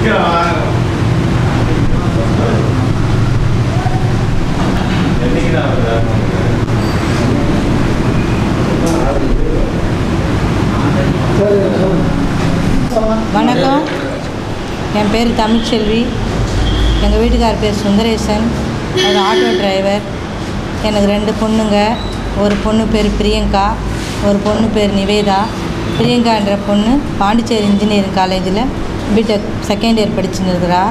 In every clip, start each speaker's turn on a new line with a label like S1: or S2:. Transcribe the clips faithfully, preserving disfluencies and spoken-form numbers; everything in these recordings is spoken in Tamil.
S1: வணக்கம், என் பேர் தமிழ்ச்செல்வி. எங்கள் வீட்டுக்கார் பேர் சுந்தரேசன். அவர் ஆட்டோ டிரைவர். எனக்கு ரெண்டு பொண்ணுங்க. ஒரு பொண்ணு பேர் பிரியங்கா, ஒரு பொண்ணு பேர் நிவேதா. பிரியங்கான்ற பொண்ணு பாண்டிச்சேரி இன்ஜினியரிங் காலேஜில் பிடெக் செகண்ட் இயர் படிச்சுன்னு இருக்கிறா.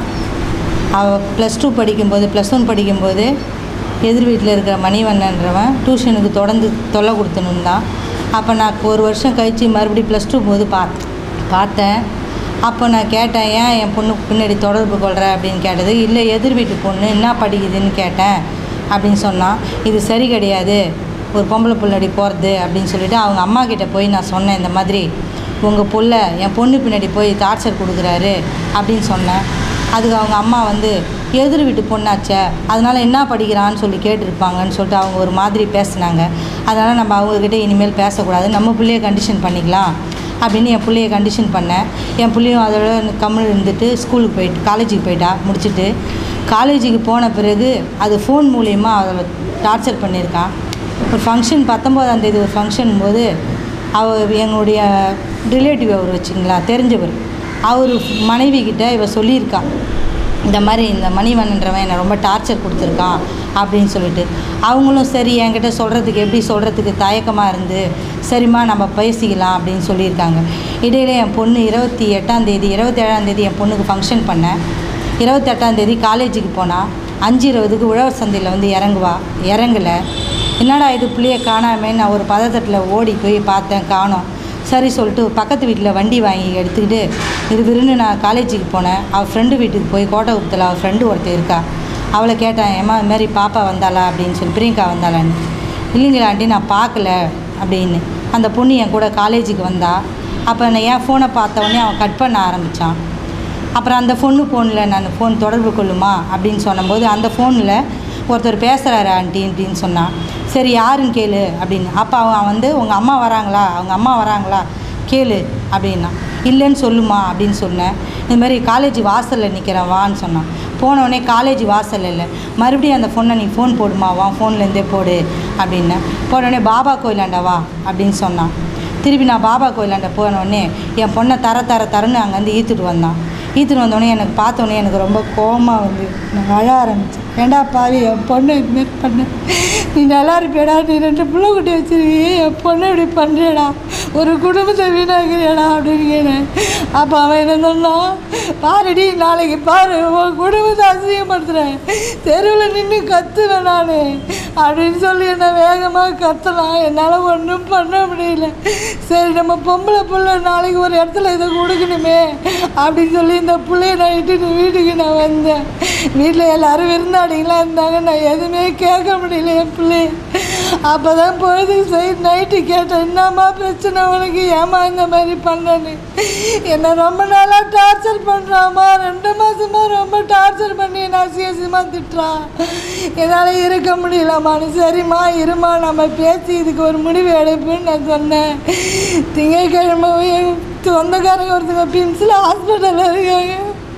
S1: அவள் ப்ளஸ் டூ படிக்கும்போது ப்ளஸ் ஒன் படிக்கும்போது எதிர் வீட்டில் இருக்கிற மணிவண்ணன்றவன் டியூஷனுக்கு தொடர்ந்து தொல்லை கொடுத்துன்னு இருந்தான். அப்போ நான் ஒரு வருஷம் கழித்து மறுபடியும் ப்ளஸ் டூ போது பார்த்து பார்த்தேன் அப்போ நான் கேட்டேன், ஏன் என் பொண்ணுக்கு பின்னாடி தொடர்பு கொள்கிற அப்படின்னு கேட்டது. இல்லை, எதிர் வீட்டு பொண்ணு என்ன படிக்குதுன்னு கேட்டேன் அப்படின்னு சொன்னான். இது சரி கிடையாது, ஒரு பொம்பளை பின்னாடி போகிறது அப்படின்னு சொல்லிவிட்டு அவங்க அம்மா கிட்டே போய் நான் சொன்னேன், இந்த மாதிரி உங்கள் புள்ள என் பொண்ணு பின்னாடி போய் டார்ச்சர் கொடுக்குறாரு அப்படின்னு சொன்னேன். அதுக்கு அவங்க அம்மா வந்து எதிர் வீட்டு பொண்ணாச்சே, அதனால் என்ன படிக்கிறான்னு சொல்லி கேட்டிருப்பாங்கன்னு சொல்லிட்டு அவங்க ஒரு மாதிரி பேசினாங்க. அதனால் நம்ம அவங்கக்கிட்ட இனிமேல் பேசக்கூடாது, நம்ம பிள்ளைய கண்டிஷன் பண்ணிக்கலாம் அப்படின்னு என் பிள்ளைய கண்டிஷன் பண்ணேன். என் பிள்ளையும் அதோட கம்மல் இருந்துட்டு ஸ்கூலுக்கு போயிட்டு காலேஜுக்கு போயிட்டா. முடிச்சுட்டு காலேஜுக்கு போன பிறகு அது ஃபோன் மூலிமா அதில் டார்ச்சர் பண்ணியிருக்கான். ஒரு ஃபங்க்ஷன் பத்தொம்போதாந்தேதி ஒரு ஃபங்க்ஷன் போது அவர் எங்களுடைய ரிலேட்டிவ் அவர் வச்சுங்களா தெரிஞ்சவர், அவர் மனைவி கிட்ட இவ சொல்லியிருக்கா, இந்த மாதிரி இந்த மணிவண்ணன்றவன் என்னை ரொம்ப டார்ச்சர் கொடுத்துருக்கான் அப்படின்னு சொல்லிட்டு. அவங்களும் சரி என்கிட்ட சொல்கிறதுக்கு எப்படி சொல்கிறதுக்கு தயக்கமாக இருந்து, சரிம்மா நம்ம பேசிக்கலாம் அப்படின்னு சொல்லியிருக்காங்க. இடையில என் பொண்ணு இருபத்தி எட்டாந்தேதி இருபத்தி ஏழாந்தேதி என் பொண்ணுக்கு ஃபங்க்ஷன் பண்ணேன். இருபத்தெட்டாந்தேதி காலேஜுக்கு போனால் அஞ்சு இருபதுக்கு உழவர் சந்தையில் வந்து இறங்குவா. இறங்கலை. என்னடா இது பிள்ளைய காணாமேன்னு நான் ஒரு பதத்தட்டில் ஓடி போய் பார்த்தேன், காணோம். சரி சொல்லிட்டு பக்கத்து வீட்டில் வண்டி வாங்கி எடுத்துக்கிட்டு விறுவிறுன்னு நான் காலேஜுக்கு போனேன். அவள் ஃப்ரெண்டு வீட்டுக்கு போய் கோட்டகுப்பத்தில் அவள் ஃப்ரெண்டு ஒருத்தர் இருக்கா, அவளை கேட்டேன், ஏம்மா இது மாதிரி பாப்பா வந்தாளா அப்படின்னு சொல்லி. பிரியங்கா வந்தாளான்னு. இல்லைங்களா ஆண்டி, நான் பார்க்கல அப்படின்னு. அந்த பொண்ணு என் கூட காலேஜுக்கு வந்தா. அப்போ நான் என் ஃபோனை பார்த்தவொடனே அவன் கட் பண்ண ஆரம்பித்தான். அப்புறம் அந்த ஃபோனு ஃபோனில் நான் ஃபோன் தொடர்பு கொள்ளுமா அப்படின்னு சொன்னபோது அந்த ஃபோனில் ஒருத்தர் பேசுகிறாரு ஆண்டி அப்படின்னு சொன்னான். சரி யாருன்னு கேளு அப்படின்னு. அப்போ அவன் வந்து உங்கள் அம்மா வராங்களா அவங்க அம்மா வராங்களா கேளு அப்படின்னா. இல்லைன்னு சொல்லுமா அப்படின்னு சொன்னேன். இந்த மாதிரி காலேஜ் வாசலில் நிற்கிறேன் வான்னு சொன்னான். போனவுடனே காலேஜ் வாசல் இல்லை, மறுபடியும் அந்த ஃபோனை நீ ஃபோன் போடுமா வா, ஃபோன்லேருந்தே போடு அப்படின்னேன். போனவுடனே பாபா கோயிலாண்டா வா அப்படின்னு சொன்னான். திருப்பி நான் பாபா கோயிலாண்ட போனவுடனே என் பொண்ணை தர தர தரன்னு அங்கேருந்து ஈத்துட்டு வந்தான். ஈத்துட்டு வந்தோடனே எனக்கு பார்த்தோன்னே எனக்கு ரொம்ப கோபமாக வந்து நான் அழ ஆரம்பித்தேன். ஏண்டா பாவி, என் பொண்ணை இதுமாரி பண்ண, நீ நல்லா இருப்பேடா, நீ ரெண்டு பிள்ளை குட்டி வச்சுருக்கீ, என் பொண்ணை இப்படி பண்ணுறேடா, ஒரு குடும்பத்தை வீணாக்குறியடா அப்படின்னு கேட்டேன். அப்போ அவன் என்ன சொன்னான், பாருடி நாளைக்கு பாரு உன் குடும்பத்தை அசிங்கப்படுத்துகிறேன், தெருவில் நின்று கத்துவேன் நான் அப்படின்னு சொல்லி என்னை வேகமாக கத்தலாம். என்னால் ஒன்றும் பண்ண முடியல. சரி நம்ம பொம்பளை பிள்ளை நாளைக்கு ஒரு இடத்துல இதை கொடுக்கணுமே அப்படின்னு சொல்லி இந்த பிள்ளைய நான் இட்டுட்டு வீட்டுக்கு நான் வந்தேன். வீட்டில் எல்லோரும் விருந்தாடிங்களாம் இருந்தாங்க. நான் எதுவுமே கேட்க முடியல என் பிள்ளை. அப்போ தான் பொழுதுக்கு சரி நைட்டு கேட்டேன், என்னம்மா பிரச்சனை உனக்கு, ஏமா இந்த மாதிரி பண்ணேன்னு. என்னை ரொம்ப நாளாக டார்ச்சர் பண்ணுறாம்மா, ரெண்டு மாதமாக ரொம்ப டார்ச்சர் பண்ணி என்ன அசியசியமாக திட்டுறான், என்னால் இருக்க முடியலம்மான்னு. சரிம்மா இருமா, நம்ம பேசி இதுக்கு ஒரு முடிவு எடுப்புன்னு நான் சொன்னேன். திங்கட்கிழமை சொந்தக்காரங்க ஒருத்தங்க பிம்ஸில் ஹாஸ்பிட்டலில் இருக்காங்க.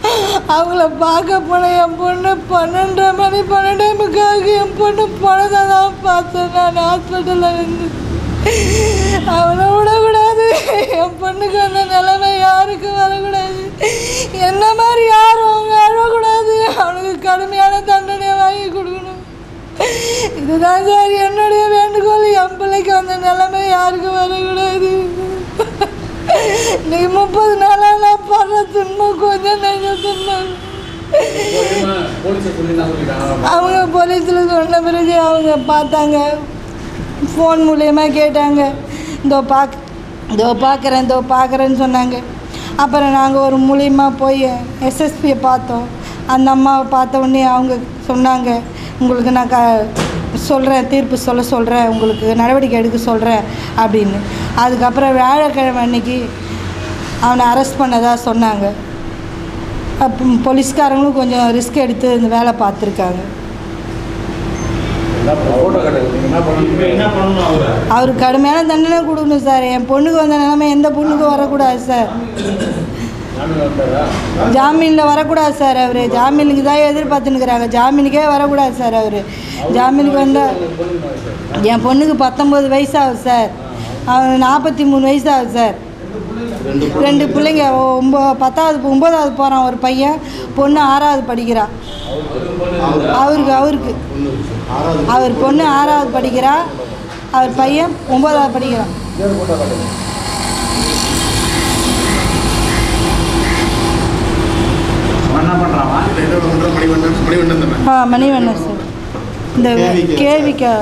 S1: அவங்கள பார்க்க போன என் பொண்ணு பன்னெண்டரை மணி பன்னெண்டே முக்காவுக்கு என் பொண்ணு போனதை தான் பார்த்தேன் நான் ஹாஸ்பிட்டலில் வந்து. அவனை விடக்கூடாது, என் பொண்ணுக்கு அந்த நிலைமை யாருக்கும் வரக்கூடாது, என்ன மாதிரி யாரும் அவங்க அழக்கூடாது, அவனுக்கு கடுமையான தண்டனையை வாங்கி கொடுக்கணும். இதுதான் சார் என்னுடைய வேண்டுகோள். என் பிள்ளைக்கு அந்த நிலைமை யாருக்கும் வரக்கூடாது. நீ முப்பது நாளாக நான் படுற துன்பம் கொஞ்சம் நெஞ்சம் துன்பம். அவங்க போலீஸில் சொன்ன பிறகு அவங்க பார்த்தாங்க, ஃபோன் மூலயமா கேட்டாங்க, இதோ பார்க்க இதோ பார்க்குறேன் இதோ பார்க்குறேன்னு சொன்னாங்க. அப்புறம் நாங்கள் ஒரு மூலியமாக போய் எஸ்எஸ்பியை பார்த்தோம். அந்த அம்மாவை பார்த்த உடனே அவங்க சொன்னாங்க, உங்களுக்கு நான் க சொல்கிறேன், தீர்ப்பு சொல்ல சொல்கிறேன், உங்களுக்கு நடவடிக்கை எடுக்க சொல்கிறேன் அப்படின்னு. அதுக்கப்புறம் வியாழக்கிழமை அன்னைக்கு அவனை அரெஸ்ட் பண்ணதாக சொன்னாங்க. அப்போ போலீஸ்காரங்களும் கொஞ்சம் ரிஸ்க் எடுத்து இந்த வேலை பார்த்துருக்காங்க. அவருக்கு கடுமையான தண்டனை கொடுக்கணும் சார். என் பொண்ணுக்கு வந்த நிலைமை எந்த பொண்ணுக்கும் வரக்கூடாது சார். ஜாமீனில் வரக்கூடாது சார். அவர் ஜாமீனுக்கு தான் எதிர்பார்த்துன்னுக்குறாங்க. ஜாமீனுக்கே வரக்கூடாது சார். அவர் ஜாமீனுக்கு வந்தால் என் பொண்ணுக்கு பத்தொம்பது வயசு ஆகுது சார். அவன் நாற்பத்தி மூணு வயசு ஆகுது சார். ரெண்டு பிள்ளைங்க ஒம்போ பத்தாவது ஒம்பதாவது போகிறான் ஒரு பையன், பொண்ணு ஆறாவது படிக்கிறான். அவருக்கு அவருக்கு அவர் பொண்ணு ஆறாவது படிக்கிறா, அவர் பையன் ஒம்பதாவது படிக்கிறான். ஆ மணிவண்ணன் சார். இந்த கேவிக்கா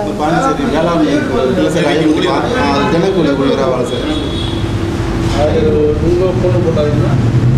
S2: தினக்கூலி கொடுக்குறா வேலை சார். உங்கள் பொண்ணு போட்டாங்க.